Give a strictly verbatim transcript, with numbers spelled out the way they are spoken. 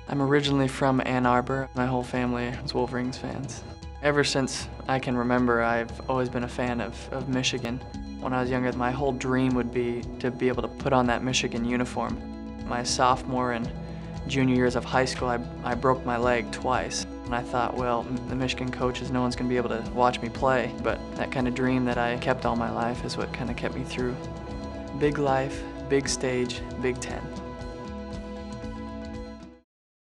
I'm originally from Ann Arbor. My whole family is Wolverines fans. Ever since I can remember, I've always been a fan of, of Michigan. When I was younger, my whole dream would be to be able to put on that Michigan uniform. My sophomore and junior years of high school, I, I broke my leg twice. And I thought, well, the Michigan coaches, no one's going to be able to watch me play. But that kind of dream that I kept all my life is what kind of kept me through. Big life, big stage, Big Ten.